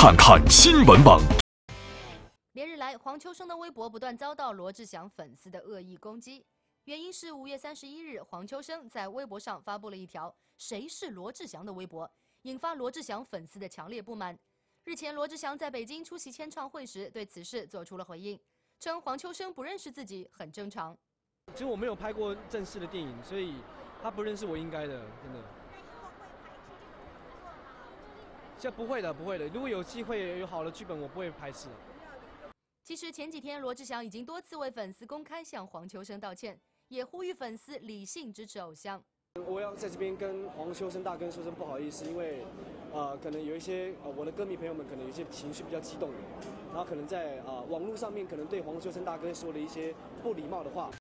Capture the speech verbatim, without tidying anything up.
看看新闻网。 连日来，黄秋生的微博不断遭到罗志祥粉丝的恶意攻击，原因是五月三十一日，黄秋生在微博上发布了一条“谁是罗志祥”的微博，引发罗志祥粉丝的强烈不满。日前，罗志祥在北京出席签唱会时，对此事做出了回应，称黄秋生不认识自己很正常。 其实我没有拍过正式的电影，所以他不认识我应该的，真的。这不会的，不会的。如果有机会有好的剧本，我不会排斥。 其实前几天，罗志祥已经多次为粉丝公开向黄秋生道歉，也呼吁粉丝理性支持偶像。 我要在这边跟黄秋生大哥说声不好意思，因为，呃，可能有一些呃我的歌迷朋友们可能有一些情绪比较激动，然后可能在啊、呃、网络上面可能对黄秋生大哥说了一些不礼貌的话。